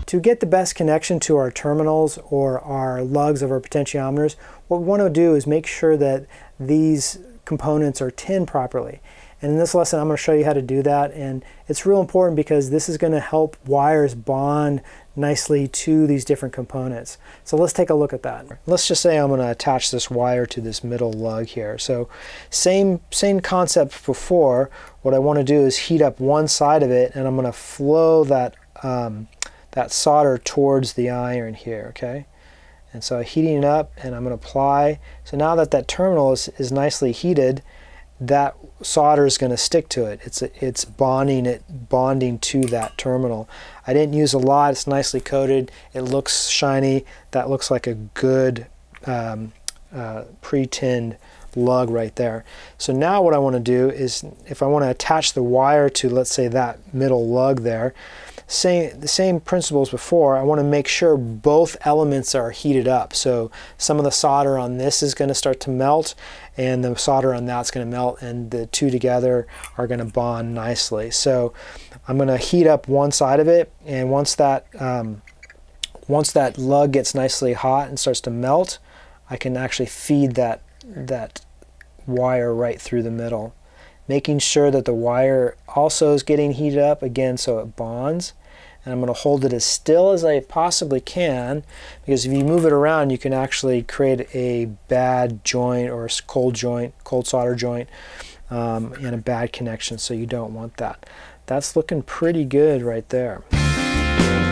To get the best connection to our terminals or our lugs of our potentiometers, what we want to do is make sure that these components are tinned properly. And in this lesson, I'm going to show you how to do that, and it's real important because this is going to help wires bond nicely to these different components. So let's take a look at that. Let's just say I'm going to attach this wire to this middle lug here. So same concept before. What I want to do is heat up one side of it, and I'm going to flow that that solder towards the iron here, okay? And so heating it up, and I'm going to apply. So now that that terminal is nicely heated, that solder is going to stick to it. It's bonding to that terminal. I didn't use a lot. It's nicely coated. It looks shiny. That looks like a good pre-tinned lug right there. So now what I want to do is, if I want to attach the wire to, let's say, that middle lug there, the same principles before, I want to make sure both elements are heated up. So some of the solder on this is going to start to melt, and the solder on that's going to melt, and the two together are going to bond nicely. So I'm going to heat up one side of it, and once that lug gets nicely hot and starts to melt, I can actually feed that wire right through the middle, making sure that the wire also is getting heated up again so it bonds. And I'm going to hold it as still as I possibly can, because if you move it around, you can actually create a bad joint or a cold solder joint, and a bad connection, so you don't want that. That's looking pretty good right there.